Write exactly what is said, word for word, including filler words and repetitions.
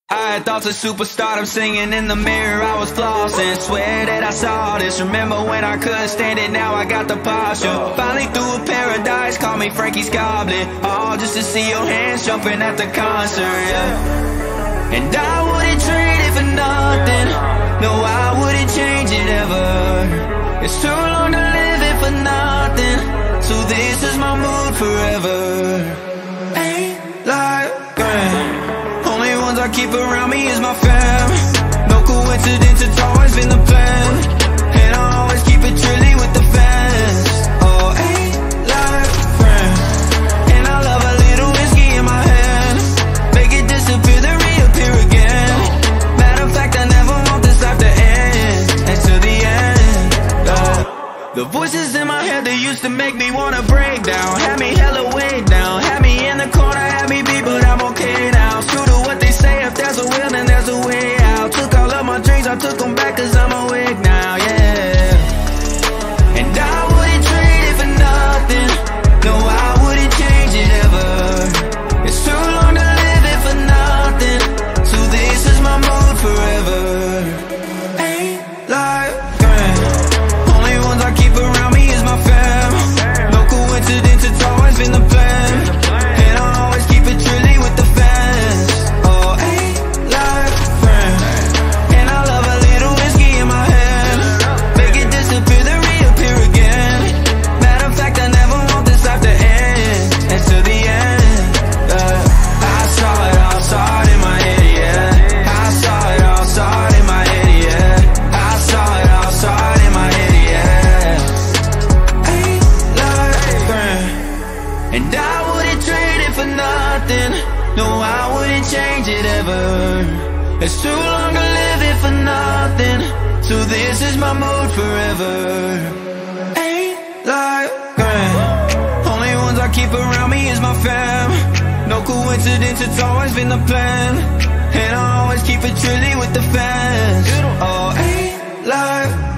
I had thoughts of superstardom, singing in the mirror, I was flossing. Swear that I saw this, remember when I couldn't stand it, now I got the posture. Finally through a paradise, call me Frankie's Goblin. All just to see your hands jumping at the concert, yeah. And I wouldn't trade it for nothing, no, I wouldn't change it ever. It's too long to live it for nothing, so this is my mood forever. Ain't like grand, only ones I keep around me is my fam. No coincidence, it's always been the plan, and I always keep it trilly with the fans. Oh, ain't like friends, and I love a little whiskey in my hand. Make it disappear, then reappear again. Matter of fact, I never want this life to end, until the end, yeah. The voices in my head, they used to make me wanna break down, had me hella way down, had me in the corner, had me beat, but I'm okay now. True to what they say, if there's a will, then there's a way out. Took all of my dreams, I took them back, cause I'm awake now, yeah. And I wouldn't trade it for nothing, no, I wouldn't change it ever. It's too long to live it for nothing, so this is my mood forever. Ain't like grand, only ones I keep around me is my fam. No coincidence, it's always been the plan, and I always keep it trilly with the fans. Oh, ain't like friends, and I love a little whiskey in my hand. Make it disappear, then reappear again. Matter of fact, I never want this life to end, until the end, yeah. I saw it all, saw it in my head, yeah. I saw it all, saw it in my head, yeah. I saw it all, saw it in my head, yeah. Ain't like friends, and I wouldn't trade it for nothing, no, I wouldn't change it ever. It's too long to live it for nothing, so this is my mood forever. Ain't like grand, only ones I keep around me is my fam. No coincidence, it's always been the plan, and I always keep it trilly with the fans. Oh, ain't like